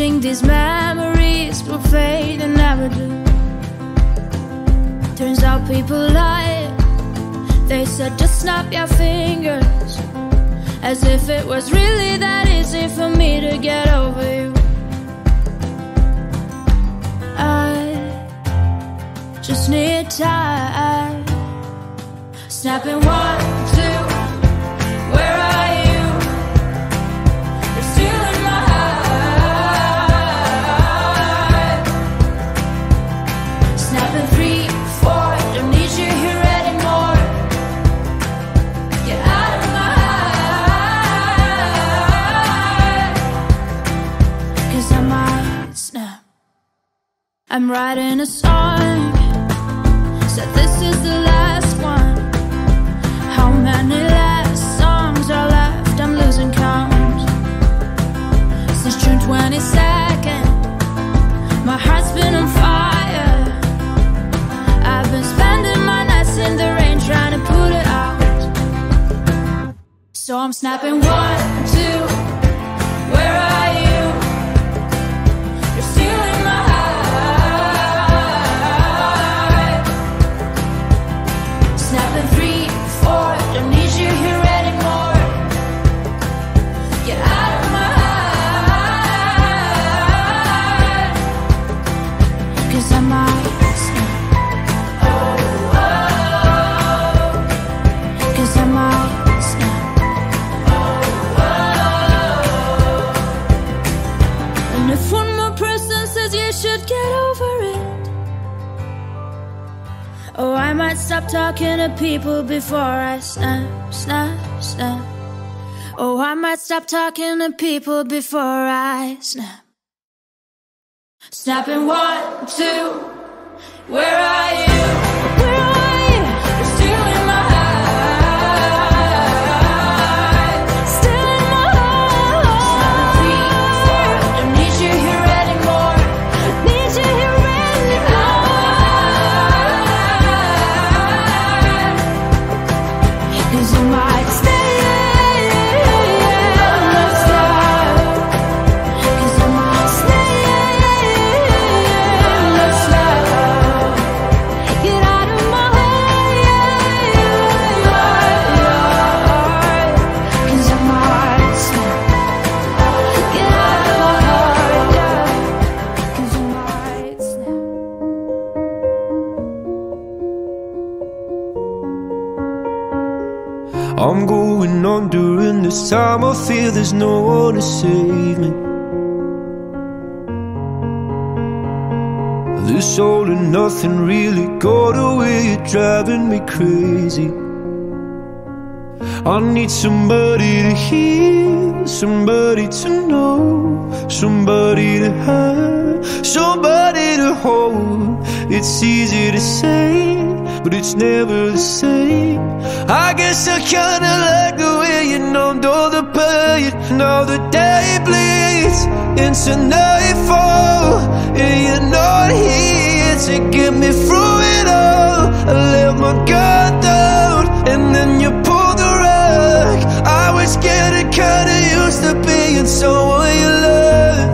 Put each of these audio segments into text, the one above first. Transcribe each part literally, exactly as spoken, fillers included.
wishing these memories will fade and never do. Turns out people lie. They said just snap your fingers, as if it was really that easy for me to get over you. I just need time. Snapping one, two, where are you? You're still in my heart. Snapping three, four, don't need you here anymore. Get out of my heart, 'cause I might snap. I'm writing a song, said this is the last one. How many last songs are left? I'm losing count. Since June twenty-second, my heart's been on fire. I've been spending my nights in the rain trying to put it out. So I'm snapping one, two, where are you? You're still in my heart. Snapping three, four, don't need you here anymore. Get out of my heart, 'cause I might snap. Oh, oh, 'cause I might snap. Oh, oh. And if one more person says you should get over it, oh, I might stop talking to people before I snap, snap, snap. Oh, I might stop talking to people before I snap. Snapping one, two, where are you? Where are you? You're still in my heart. Still in my heart. Snapping three, four, don't need you here anymore. Need you here anymore. 'Cause I might stay. I'm going on during this time. I feel there's no one to save me. This all and nothing really got away, you're driving me crazy. I need somebody to hear, somebody to know, somebody to have, somebody to hold. It's easy to say, but it's never the same. I guess I kinda like the way you numbed all the pain. Now the day bleeds into nightfall, and you're not here to get me through it all. I let my guard down, and then you pulled the rug. I was getting kinda used to being someone you loved.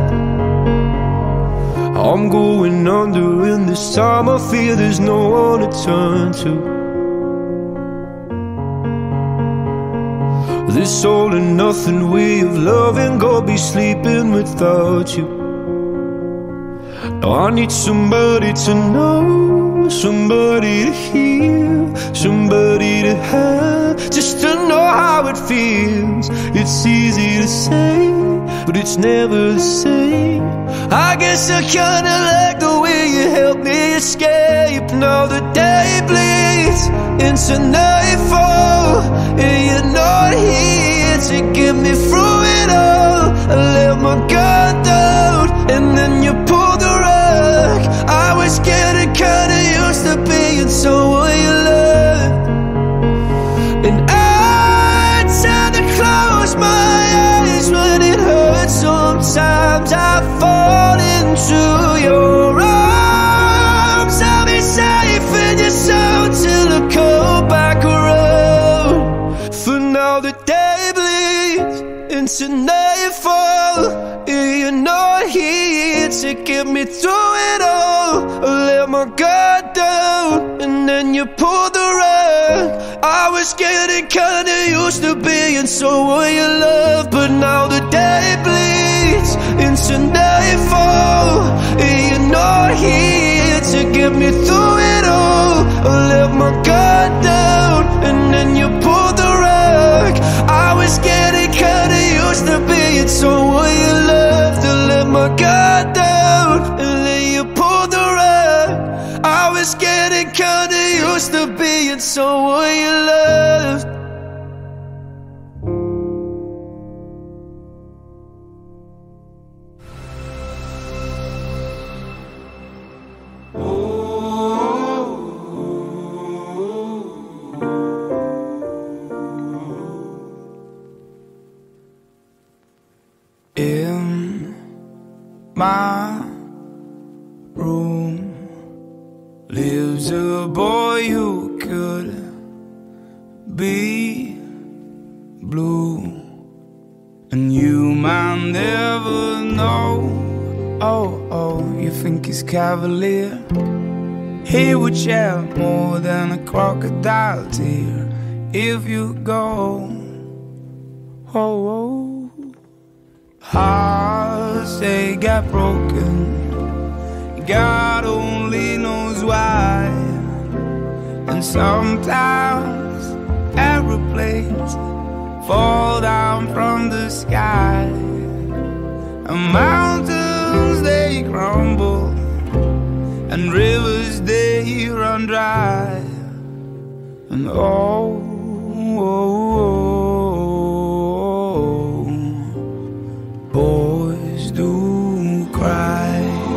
I'm going under, and this time I feel there's no one to turn to. This all and nothing way of loving, gonna be sleeping without you. Now I need somebody to know, somebody to hear, somebody to have, just to know how it feels. It's easy to say, but it's never the same. I guess I kinda like the way you help me escape. Now the day bleeds into nightfall, and you're not here to get me through it all. I let my guard down, and then you pulled the rug. I was getting kinda used to being someone you loved, and I tend to close my eyes when it hurts. Sometimes I fall into your arms. I'll be safe in your soul till I come back around. For now the day bleeds into nightfall, and you're not here to get me through it all. I let my guard down, and then you pulled the rug. I was getting kinda used to being someone you love, but now the day bleeds into nightfall, and you're not here to get me through it all. I let my guard down, and then you pulled the rug. I was getting kinda used to being someone you loved. I let my guard down, and then you pulled the rug. I was getting kinda used to being someone you loved. In my room lives a boy who could be blue, and you might never know. Oh, oh, you think he's cavalier? He would shed more than a crocodile tear if you go. Oh, oh. Hearts, they got broken, God only knows why. And sometimes aeroplanes fall down from the sky, and mountains, they crumble, and rivers, they run dry. And oh, oh, oh, boys do cry.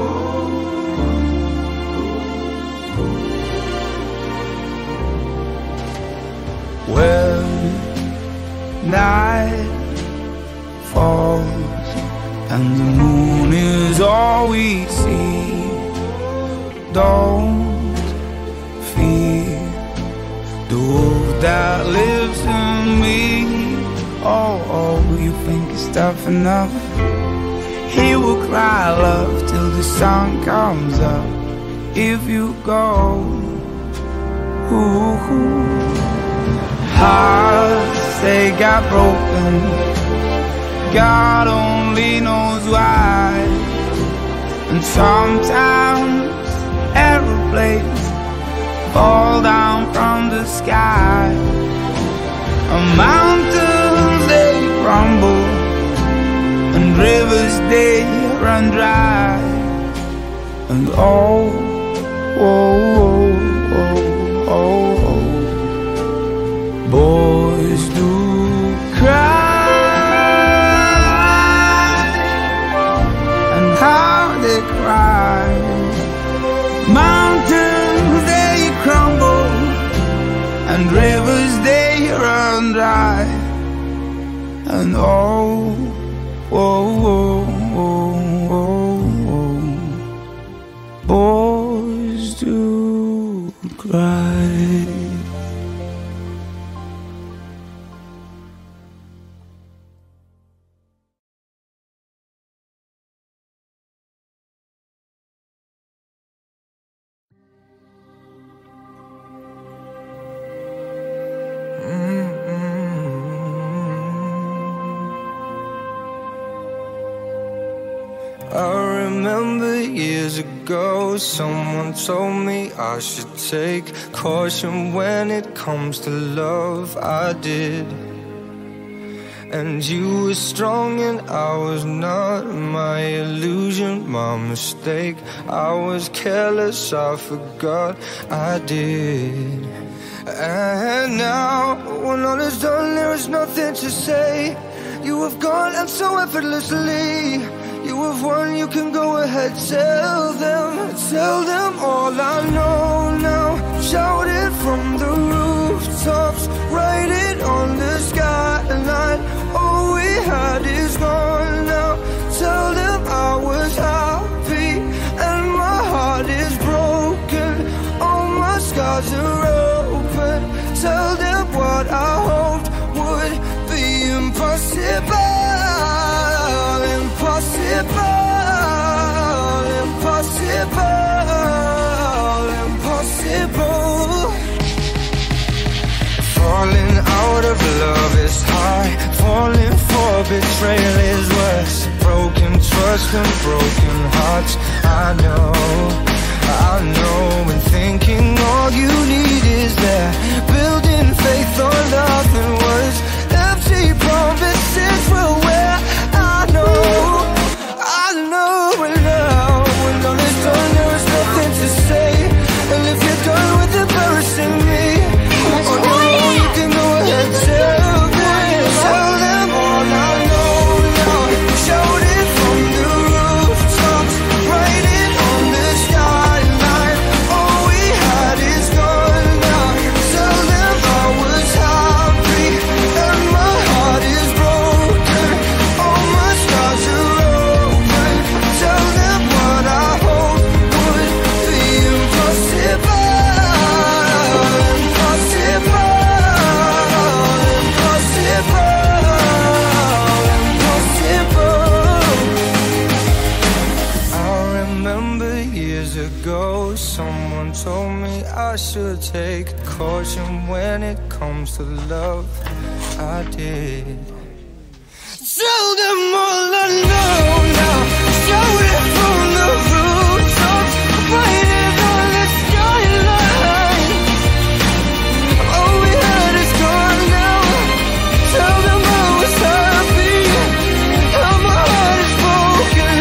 When night falls and the moon is all we see, don't fear the wolf that lives in me. Oh, oh, you think it's tough enough? He will cry love till the sun comes up if you go. Ooh, hearts, they got broken, God only knows why. And sometimes aeroplanes fall down from the sky, and mountains, they crumble, and rivers, they run dry. And oh, oh, oh, oh, oh, oh, boys do cry. And how they cry. Mountains, they crumble, and rivers, they run dry. And oh, oh, oh, oh, oh, oh, boys do cry. I remember years ago, someone told me I should take caution when it comes to love. I did. And you were strong and I was not. My illusion, my mistake. I was careless, I forgot I did. And now, when all is done, there is nothing to say. You have gone and so effortlessly. You have won, you can go ahead, tell them, tell them all I know now. Shout it from the rooftops, write it on the skyline. All we had is gone now. Tell them I was happy and my heart is broken. All my scars are open. Tell them what I hoped would be impossible. Impossible, betrayal is worse. Broken trust and broken hearts. I know, I know. And thinking all you need is that, building faith on nothing words. Empty promises will wear. I know, I know. And now, when all is done, there is nothing to say. And if you're done with embarrassing me, oh no, you can go ahead, tell them, tell them all I know now. Shout it from the rooftops, write it on the skyline. All we had is gone now. Tell them I was happy and my heart is broken. All my scars are open. Tell them what I hope would be impossible. Ago, someone told me I should take caution when it comes to love. I did. Tell them all I know now. Shout it from the rooftops, write it on the skyline. All we had is gone now. Tell them I was happy and my heart is broken.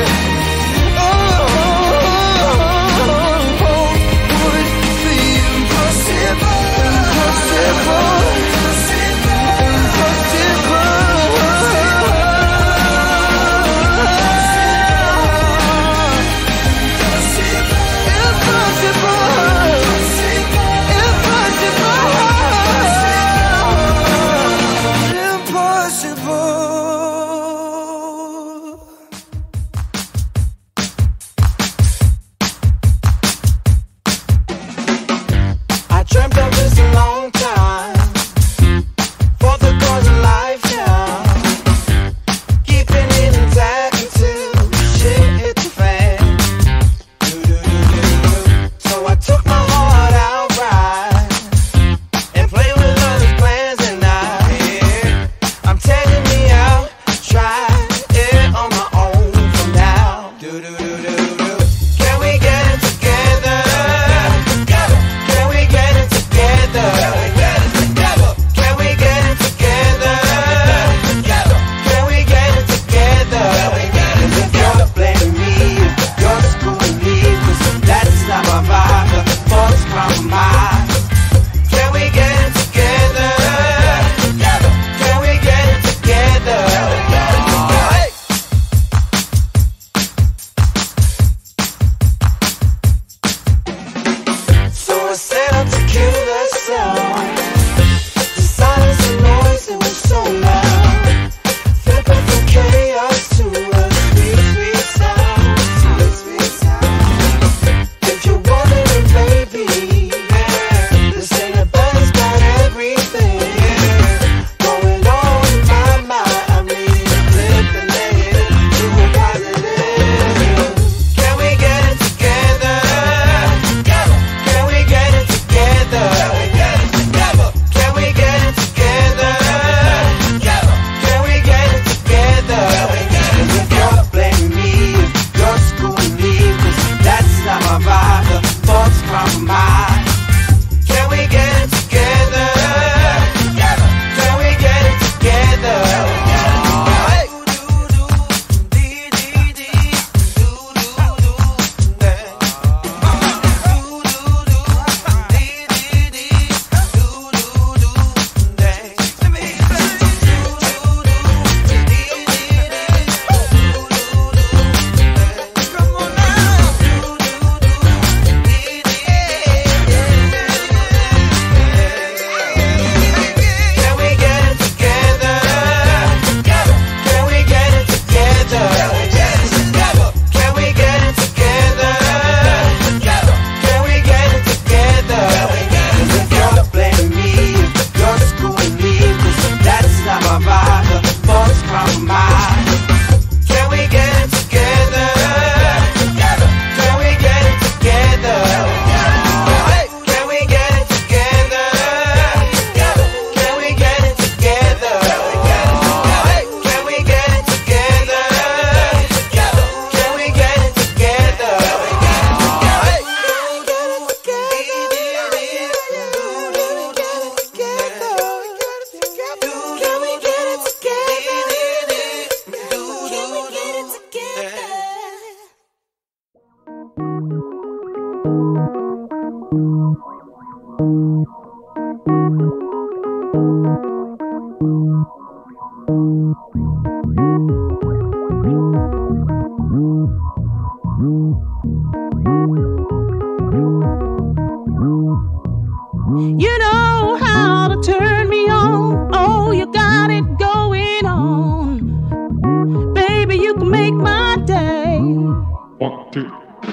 You know how to turn me on. Oh, you got it going on. Baby, you can make my day. One, two.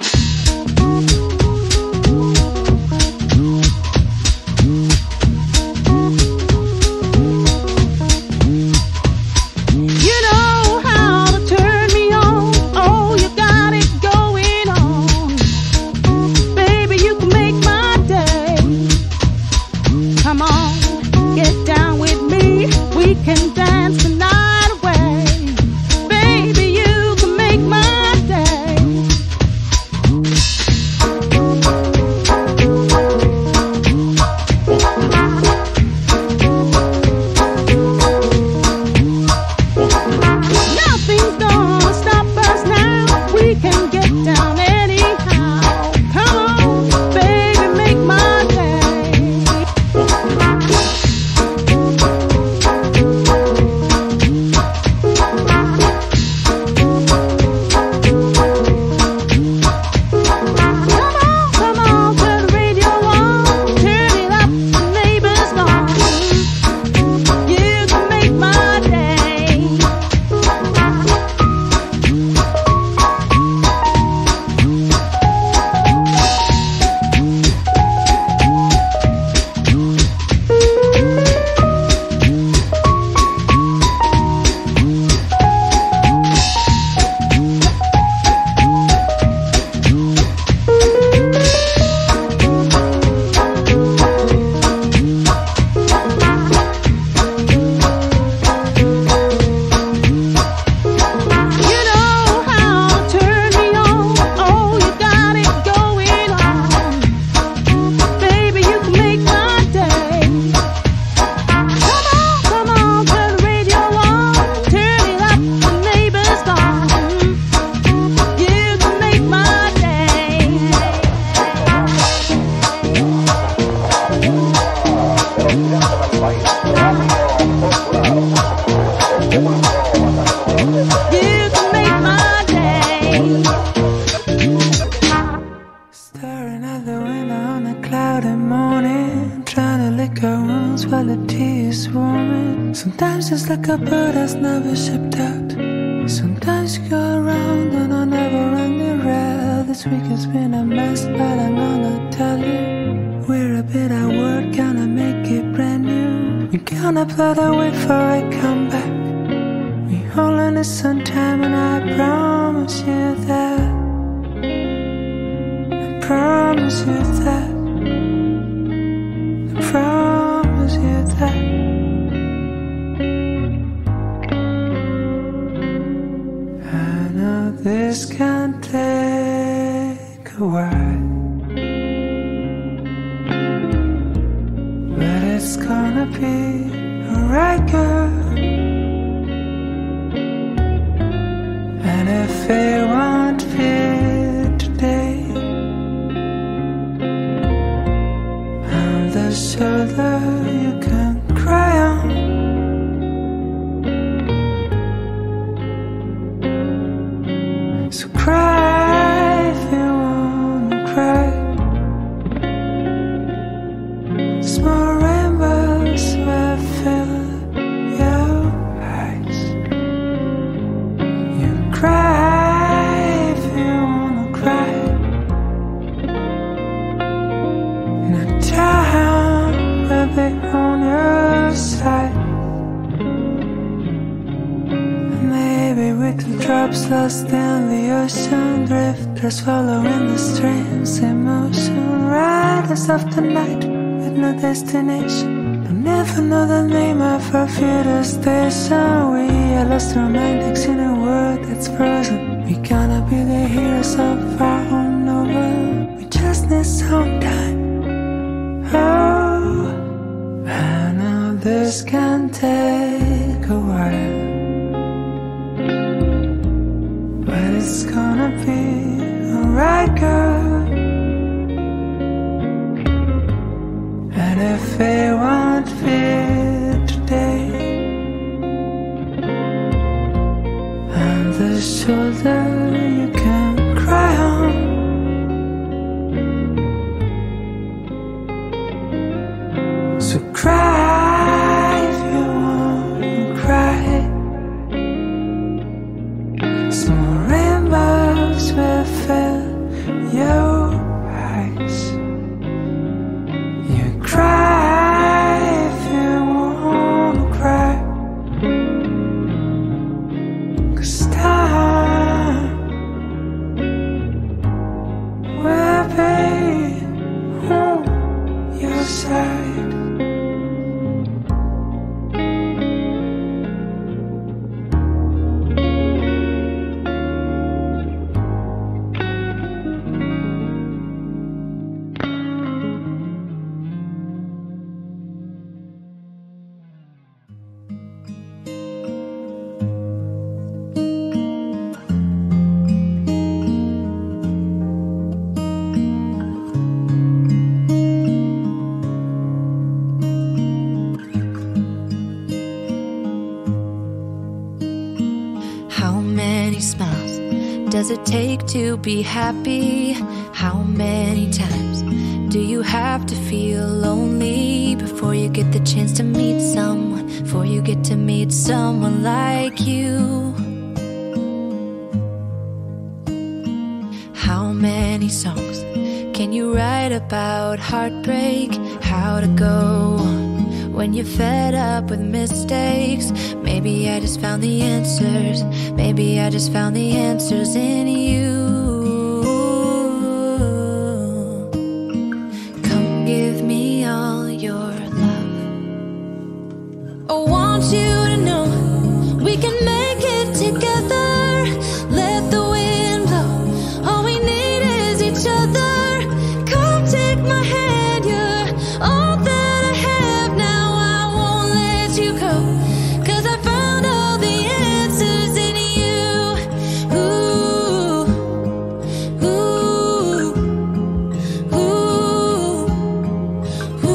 Sometimes it's like a bird that's never shipped out. Sometimes you go around on a never-ending rail. This week has been a mess, but I'm gonna tell you, we're a bit at work, gonna make it brand new. We're gonna play the way for a comeback. We only need some time, and I promise you that, I promise you that, I promise you that. This can take a while, but it's gonna be alright, girl. And if it won't be today, I'm the shoulder you can cry on. So cry if you wanna cry. Small rainbows will fill your eyes. You cry if you wanna cry. And a time will be on your side. Maybe with the drops lost in the ocean, drifters following the stream's emotion. Riders of the night with no destination, don't never know the name of our future station. We are lost romantics in a world that's frozen. We gonna be the heroes of our own novel. We just need some time. Oh, I know this can take a while, but it's gonna be alright, girl. And if it won't fit today, I'm the shoulder you can cry on. So cry if you want to cry. Small rainbows will fill your eyes. You cry if you want to cry. 'Cause time will be on your side. How many smiles does it take to be happy? How many times do you have to feel lonely before you get the chance to meet someone, before you get to meet someone like you? How many songs can you write about heartbreak? How to go on when you're fed up with mistakes? Maybe I just found the answers. Maybe I just found the answers in you. Come give me all your love. I want you to know we can make it together. Let the wind blow. All we need is each other. Come take my hand. You're all that I have now. I won't let you go. 'Cause I found all the answers in you. Ooh, ooh, ooh, ooh,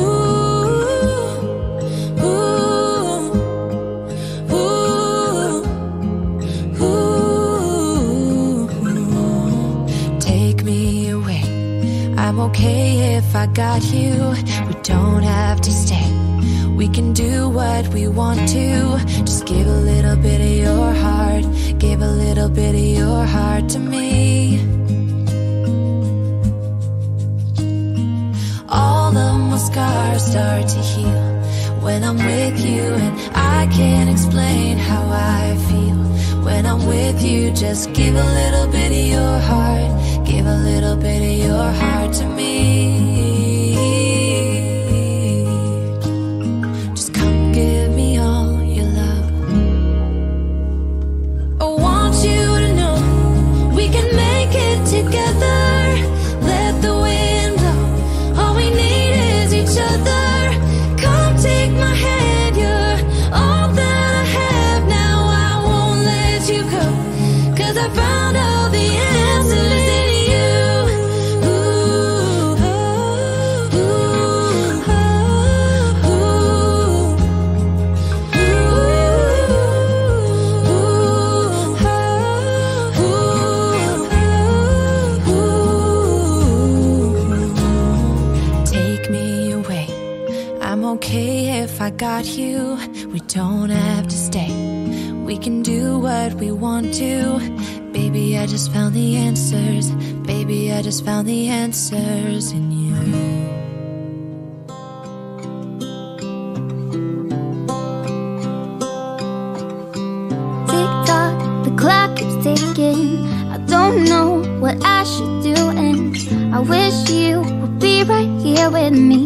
ooh, ooh. Take me away. I'm okay if I got you. We don't have to stay. We can do what we want to. Just give a little bit of your heart. Give a little bit of your heart to me. All of my scars start to heal when I'm with you, and I can't explain how I feel when I'm with you. Just give a little bit of your heart. Give a little bit of your heart to me. Just come give me all your love. I want you to know we can make it together. Let the wind blow. All we need is each other. Come take my hand. You're all that I have now. I won't let you go. 'Cause I found all the answers in you. Ooh, ooh, ooh, ooh. Take me away. I'm okay if I got you. We don't have to stay. We can do what we want to. Baby, I just found the answers. Baby, I just found the answers in you. Tick tock, the clock keeps ticking. I don't know what I should do, and I wish you would be right here with me.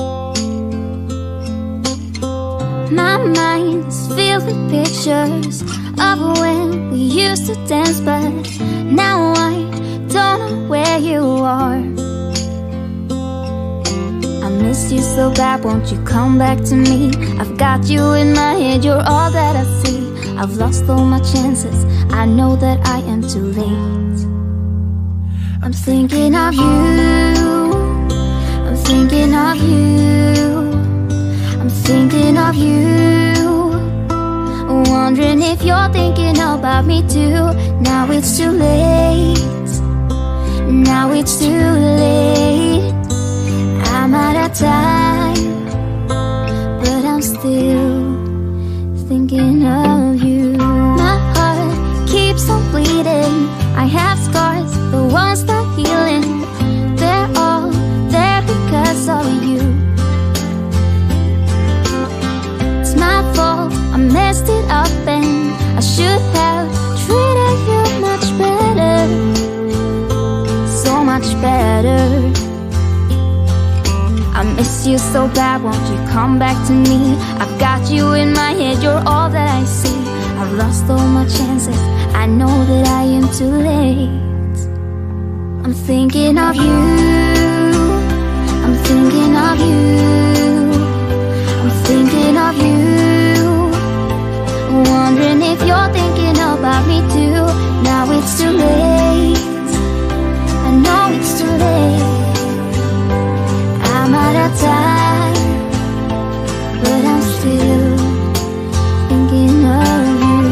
My mind is filled with pictures of when we used to dance, but now I don't know where you are. I miss you so bad, won't you come back to me? I've got you in my head, you're all that I see. I've lost all my chances, I know that I am too late. I'm thinking of you, I'm thinking of you. of you, wondering if you're thinking about me too. Now it's too late, now it's too late. I'm out of time, but I'm still thinking of you. My heart keeps on bleeding, I have scars, the ones not healing. They're all there because of you. It's my fault, I messed it up and I should have treated you much better, so much better. I miss you so bad, won't you come back to me? I've got you in my head, you're all that I see. I've lost all my chances, I know that I am too late. I'm thinking of you, I'm thinking of you, I'm thinking of you, wondering if you're thinking about me too. Now it's too late, I know it's too late. I'm out of time, but I'm still thinking of you.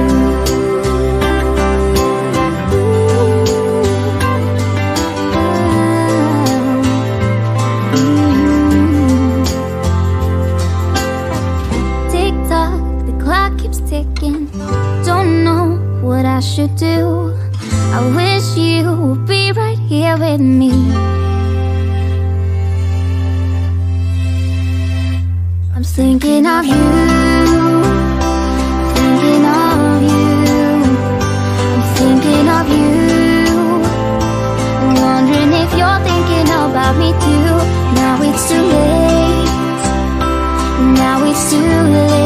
Tick tock, the clock keeps ticking. Don't know what I should do. I wish you would be right here with me. I'm thinking of you, thinking of you, I'm thinking of you, wondering if you're thinking about me too. Now it's too late, now it's too late.